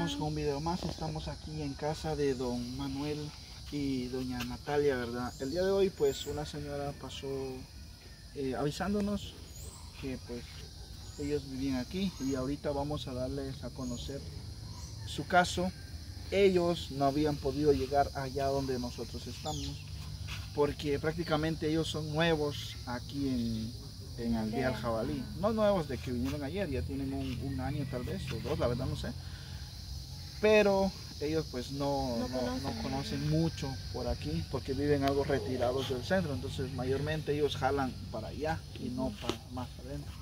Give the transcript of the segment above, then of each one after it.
Continuamos con un video más. Estamos aquí en casa de don Manuel y doña Natalia, ¿verdad? El día de hoy pues una señora pasó avisándonos que pues ellos vivían aquí y ahorita vamos a darles a conocer su caso. Ellos no habían podido llegar allá donde nosotros estamos porque prácticamente ellos son nuevos aquí en Aldea El Jabalí. No nuevos de que vinieron ayer, ya tienen un año tal vez o dos, la verdad no sé. Pero ellos pues no conocen mucho por aquí porque viven algo retirados del centro, entonces mayormente ellos jalan para allá y no para más adentro.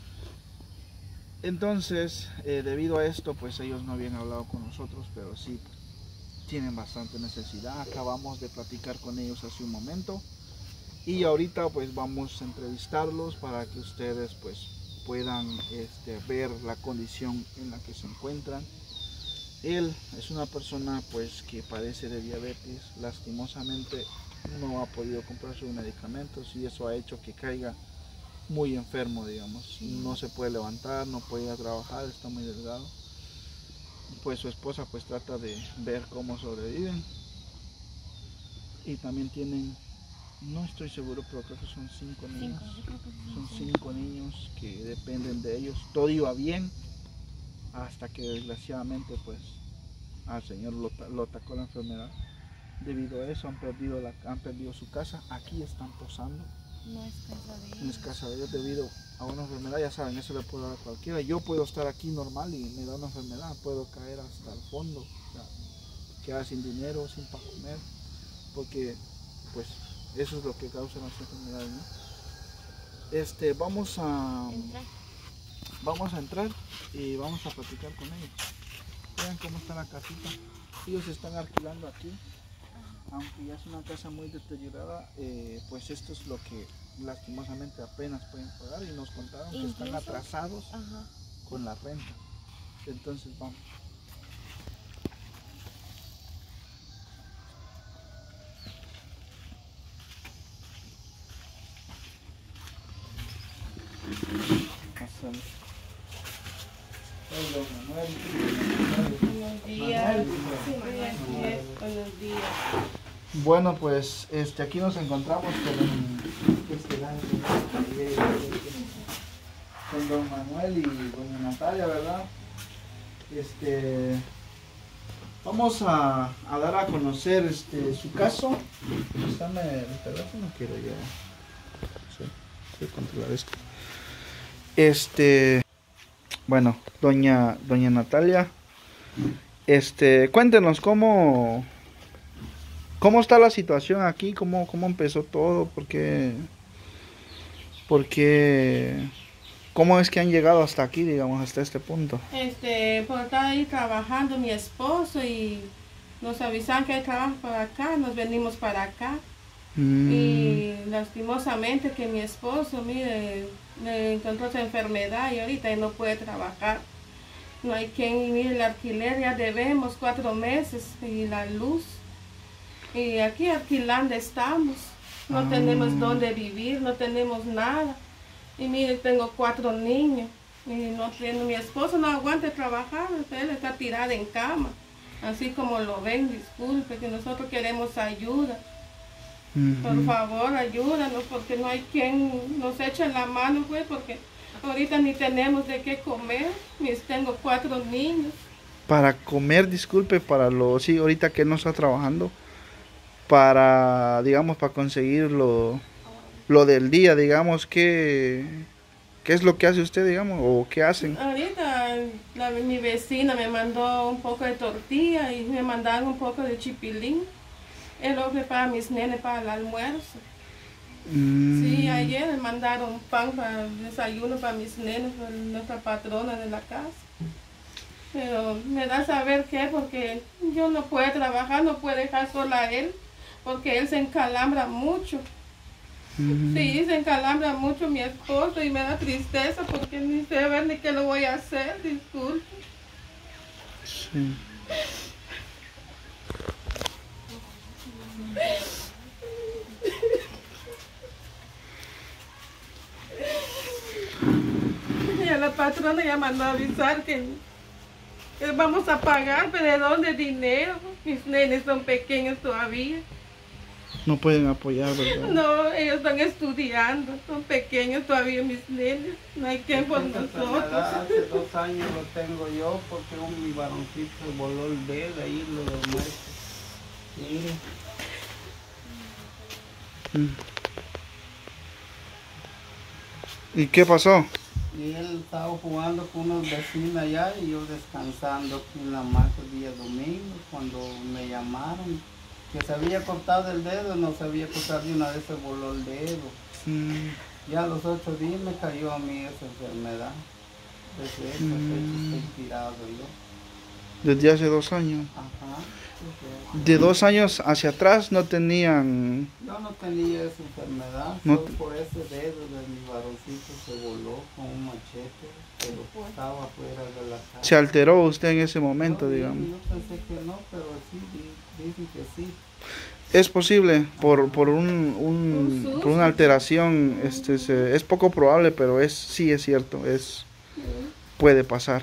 Entonces debido a esto pues ellos no habían hablado con nosotros, pero sí tienen bastante necesidad. Acabamos de platicar con ellos hace un momento y ahorita pues vamos a entrevistarlos para que ustedes pues puedan ver la condición en la que se encuentran. Él es una persona pues que padece de diabetes, lastimosamente no ha podido comprar sus medicamentos y eso ha hecho que caiga muy enfermo, digamos. No se puede levantar, no puede ir a trabajar, está muy delgado. Pues su esposa pues trata de ver cómo sobreviven y también tienen, no estoy seguro, pero creo que son 5 niños. Son 5 niños que dependen de ellos. Todo iba bien hasta que desgraciadamente pues al señor lo atacó la enfermedad. Debido a eso han perdido su casa. Aquí están posando. No es casa de ellos. No es casa de ellos debido a una enfermedad. Ya saben, eso le puede dar a cualquiera. Yo puedo estar aquí normal y me da una enfermedad. Puedo caer hasta el fondo. O sea, quedar sin dinero, sin para comer. Porque pues eso es lo que causa las enfermedades, ¿no? Vamos a entrar y vamos a platicar con ellos. Vean cómo está la casita. Ellos están alquilando aquí, aunque ya es una casa muy deteriorada, pues esto es lo que lastimosamente apenas pueden pagar y nos contaron que están atrasados con la renta. Entonces vamos. Pasamos. Hola, Manuel. Buenos días. Buenos días. Bueno, pues aquí nos encontramos con don Manuel y doña Natalia, ¿verdad? Vamos a dar a conocer su caso. Dame el teléfono, quiero yo. Sí, quiero controlar esto. Bueno, doña Natalia, cuéntenos cómo está la situación aquí, cómo empezó todo, por qué, cómo es que han llegado hasta aquí, digamos, hasta este punto. Por estar ahí trabajando mi esposo y nos avisan que hay trabajo para acá, nos venimos para acá. Y lastimosamente que mi esposo, mire, le encontró esa enfermedad y ahorita no puede trabajar. No hay quien, mire, el alquiler ya debemos 4 meses y la luz. Y aquí alquilando estamos. No tenemos dónde vivir, no tenemos nada. Y mire, tengo 4 niños. Y mi esposo no aguanta trabajar, él está tirado en cama. Así como lo ven, disculpe, que nosotros queremos ayuda. Por favor, ayúdanos, porque no hay quien nos eche la mano, pues, porque ahorita ni tenemos de qué comer. Tengo 4 niños. Para comer, disculpe, sí, ahorita que no está trabajando, para, digamos, para conseguir lo del día, digamos, ¿qué es lo que hace usted, digamos, o qué hacen? Ahorita mi vecina me mandó un poco de tortilla y me mandaron un poco de chipilín. Es lo que para mis nenes para el almuerzo. Sí, ayer me mandaron pan para el desayuno para mis nenes, para nuestra patrona de la casa. Pero me da saber qué, porque yo no puedo trabajar, no puedo dejar sola a él, porque él se encalambra mucho. Sí, se encalambra mucho mi esposo y me da tristeza porque ni sé ver ni qué lo voy a hacer, disculpe. Sí. Y a la patrona ya mandó a avisar que Vamos a pagar, pero ¿de dónde dinero? Mis nenes son pequeños todavía. No pueden apoyar, ¿verdad? No, ellos están estudiando, son pequeños todavía mis nenes. No hay quien por nosotros. Hace 2 años lo tengo yo porque mi varoncito se voló el dedo ahí, lo muerto. Mire. ¿Y qué pasó? Y él estaba jugando con unos vecinos allá y yo descansando aquí en la mata el día domingo cuando me llamaron que se había cortado el dedo, no se había cortado de una vez, se voló el dedo. Ya a los 8 días me cayó a mí esa enfermedad. Desde esa fecha estoy tirado yo. Desde hace 2 años. Ajá. De 2 años hacia atrás no tenían... Yo no tenía esa enfermedad, No solo por ese dedo de mi varoncito se voló con un machete, pero estaba fuera de la casa. Se alteró usted en ese momento, digamos. Yo pensé que no, pero sí, dicen que sí. Es posible, por una alteración, es poco probable, pero sí es cierto, puede pasar.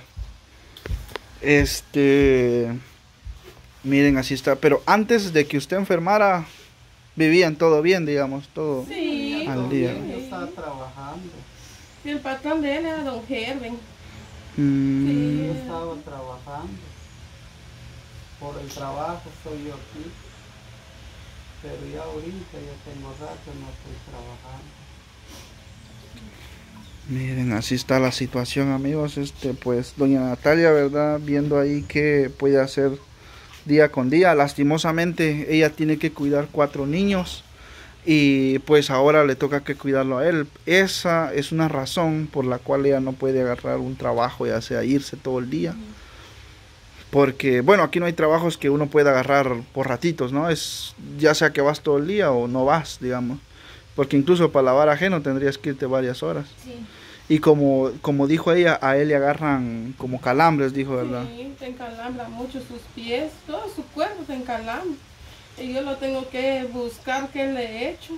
Miren, así está. Pero antes de que usted enfermara, vivían todo bien, digamos, todo Sí, al día. Yo estaba trabajando. Y el patrón de él era don Gerben. Yo estaba trabajando. Por el trabajo estoy yo aquí. Pero ya ahorita ya tengo rato no estoy trabajando. Miren, así está la situación, amigos. Pues doña Natalia, ¿verdad? Viendo ahí qué puede hacer día con día. Lastimosamente ella tiene que cuidar 4 niños y pues ahora le toca que cuidarlo a él. Esa es una razón por la cual ella no puede agarrar un trabajo, ya sea irse todo el día. Porque, bueno, aquí no hay trabajos que uno pueda agarrar por ratitos, ¿no? Ya sea que vas todo el día o no vas, digamos. Porque incluso para lavar ajeno tendrías que irte varias horas. Sí. Y como dijo ella, a él le agarran como calambres, dijo, ¿verdad? Sí, se encalambra mucho sus pies, todo su cuerpo se encalambra. Y yo lo tengo que buscar qué le he hecho.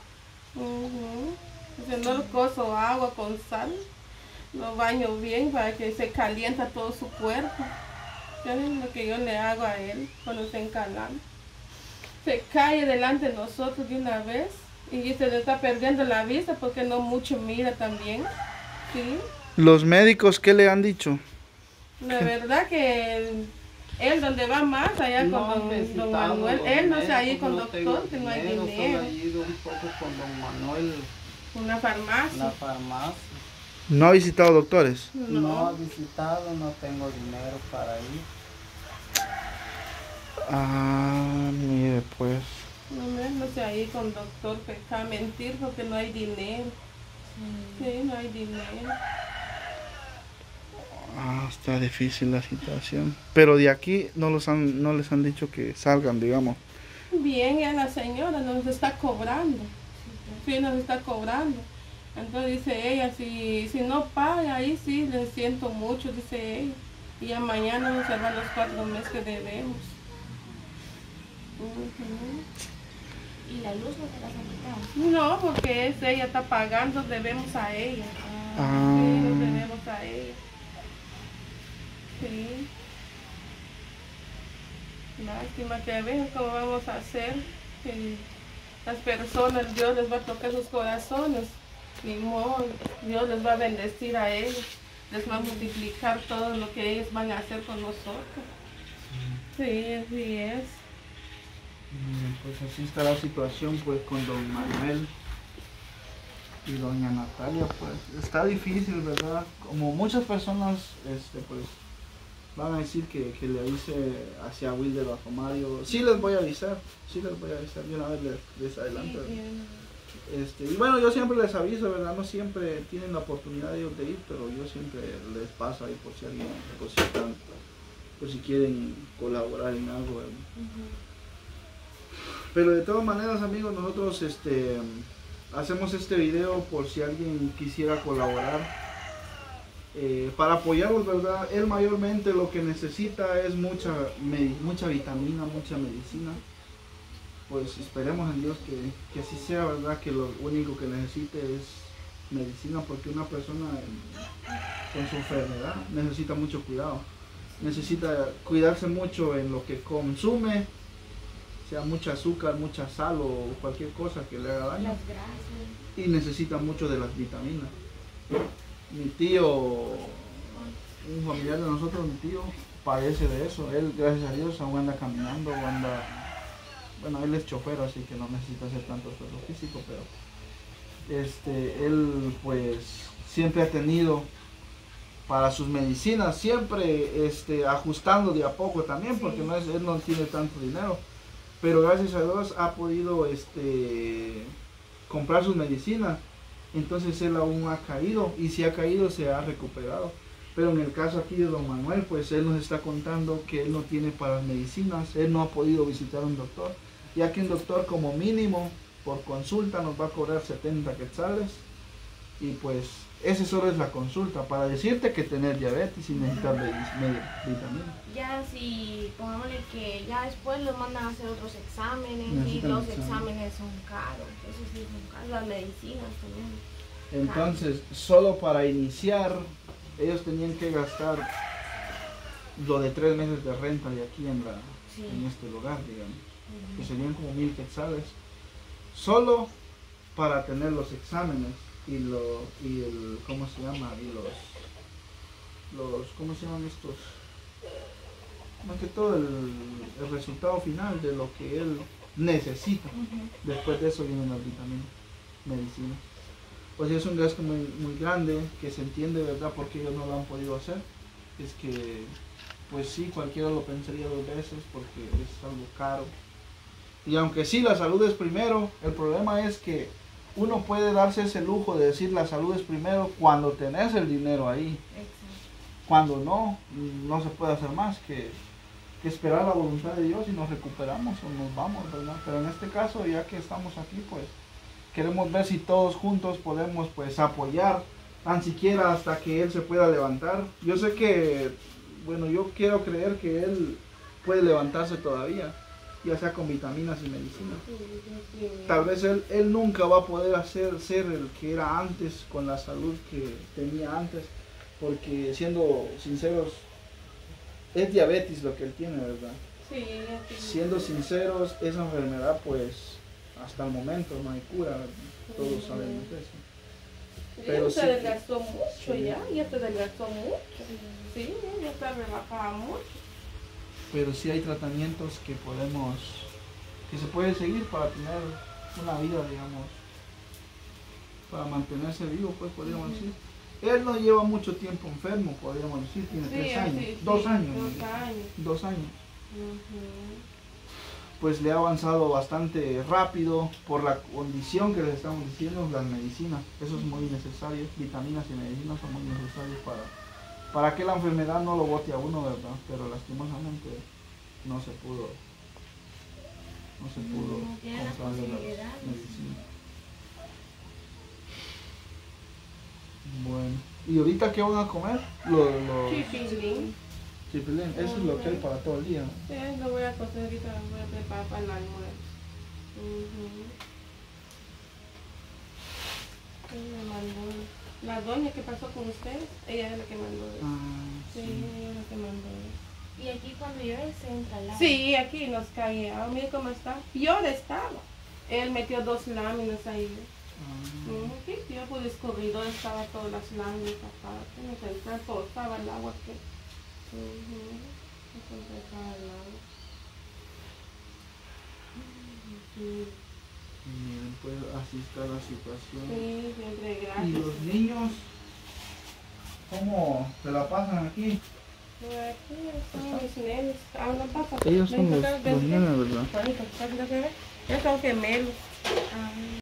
Dice, no le coso agua con sal, lo baño bien para que se calienta todo su cuerpo. Eso es lo que yo le hago a él cuando se encalambra. Se cae delante de nosotros de una vez y se le está perdiendo la vista porque no mucho mira también. Sí. ¿Los médicos qué le han dicho? La verdad que él donde va más allá No, con don Manuel, él no se ha ido con doctor, que no hay dinero. Solo he ido un poco con don Manuel. Una farmacia. La farmacia. ¿No ha visitado doctores? No ha visitado, no tengo dinero para ir. Ah, mire pues. No se ha ido con doctor, peca mentir porque no hay dinero. Sí, no hay dinero. Está difícil la situación. Pero de aquí no les han dicho que salgan, digamos. Bien, ya la señora nos está cobrando. Sí, nos está cobrando. Entonces dice ella, si no paga, ahí sí, le siento mucho, dice ella. Y ya mañana nos van los 4 meses que debemos. ¿Y la luz no te las han quitado? No, porque ella está pagando, debemos a ella. Ah. Sí, nos debemos a ella. Sí. Lástima que a veces cómo vamos a hacer. Que las personas, Dios les va a tocar sus corazones. Ni modo, Dios les va a bendecir a ellos. Les va a multiplicar todo lo que ellos van a hacer con nosotros. Sí, así es. Pues así está la situación pues con don Manuel y doña Natalia, pues está difícil, ¿verdad? Como muchas personas pues van a decir que le avise hacia Wilder bajo Mario. Sí les voy a avisar, de una vez les adelanto. Y bueno, yo siempre les aviso, ¿verdad? No siempre tienen la oportunidad de ellos de ir, pero yo siempre les paso ahí por si alguien, por si quieren colaborar en algo, ¿verdad? Pero de todas maneras, amigos, nosotros hacemos este video por si alguien quisiera colaborar para apoyarlos, ¿verdad? Él mayormente lo que necesita es mucha vitamina, mucha medicina. Pues esperemos en Dios que así sea, ¿verdad? Que lo único que necesite es medicina, porque una persona con su enfermedad necesita mucho cuidado. necesita cuidarse mucho en lo que consume, sea mucha azúcar, mucha sal o cualquier cosa que le haga daño. Las grasas. Y necesita mucho de las vitaminas. Mi tío, un familiar de nosotros, mi tío, padece de eso. Él, gracias a Dios, aún anda caminando, bueno, él es chofer, así que no necesita hacer tanto esfuerzo físico, pero él pues siempre ha tenido para sus medicinas, siempre ajustando de a poco también, Sí. porque él no tiene tanto dinero, pero gracias a Dios ha podido comprar sus medicinas. Entonces él aún ha caído, y si ha caído se ha recuperado. Pero en el caso aquí de don Manuel, pues él nos está contando que él no tiene para las medicinas, él no ha podido visitar a un doctor, ya que un doctor como mínimo por consulta nos va a cobrar 70 quetzales, y pues ese solo es la consulta, para decirte que tener diabetes y necesitar vitaminas. Ya si, pongámosle que ya después los mandan a hacer otros exámenes y Necesitan los exámenes. exámenes son caros, eso sí son caros, las medicinas también. Entonces, solo para iniciar, ellos tenían que gastar lo de 3 meses de renta de aquí en Sí. este lugar, digamos, que Ujú. serían como 1000 quetzales, solo para tener los exámenes y el ¿cómo se llama? Y los ¿cómo se llaman estos? Más que todo el resultado final de lo que él necesita. Ujú. Después de eso vienen las vitaminas, medicina. Pues es un gasto muy, muy grande, que se entiende, ¿verdad?, porque ellos no lo han podido hacer. Es que, pues sí, cualquiera lo pensaría 2 veces porque es algo caro. Y aunque sí, la salud es primero, el problema es que uno puede darse ese lujo de decir la salud es primero cuando tenés el dinero ahí. Exacto. Cuando no, no se puede hacer más que esperar la voluntad de Dios y nos recuperamos o nos vamos, ¿verdad? Pero en este caso, ya que estamos aquí, pues queremos ver si todos juntos podemos pues apoyar, tan siquiera hasta que él se pueda levantar. Yo sé que, bueno, yo quiero creer que él puede levantarse todavía, ya sea con vitaminas y medicinas. Tal vez él nunca va a poder ser el que era antes, con la salud que tenía antes, porque siendo sinceros, es diabetes lo que él tiene, ¿verdad? Sí, Siendo sinceros, esa enfermedad pues hasta el momento no hay cura, ¿verdad? Todos sabemos eso. Pero ya sí se que- desgastó mucho, sí. ya se desgastó mucho. Sí, ya está relajada mucho. Pero sí hay tratamientos que se puede seguir para tener una vida, digamos, para mantenerse vivo, pues podríamos decir. Él no lleva mucho tiempo enfermo, podríamos decir, tiene 3 años, Sí, 2 años. 2 años. 2 años. Ujú. Pues le ha avanzado bastante rápido por la condición que les estamos diciendo, las medicinas. Eso es muy necesario, vitaminas y medicinas son muy necesarios para que la enfermedad no lo bote a uno, ¿verdad? Pero lastimosamente no se pudo No tiene la comprarle las posibilidad, sí. medicinas. Bueno, ¿y ahorita qué van a comer? Los Chipilín. chipilín, eso es lo que hay para todo el día, ¿no? Sí, lo voy a cocer ahorita, lo voy a preparar para el almuerzo. Ujú. Sí, me mandó. La doña que pasó con ustedes, ella es la que mandó eso. Sí, ella es la que mandó eso. Y aquí cuando llueve se entra el agua. Sí, aquí nos caía. Mira cómo está. Peor estaba. Él metió 2 láminas ahí. Sí, yo por el corredor estaba todas las láminas aparte. No sé, todo estaba el agua aquí. Entonces estaba el agua. Sí, Miren, pues así está la situación. sí, siempre ¿Y gracias. los niños cómo se la pasan aquí? Aquí están mis nenes. No pasa. Ellos son Ven los para acá, ven, ven. nenes, ¿verdad? Juanito, ¿sabes lo que ves? Ellos son gemelos. Ah.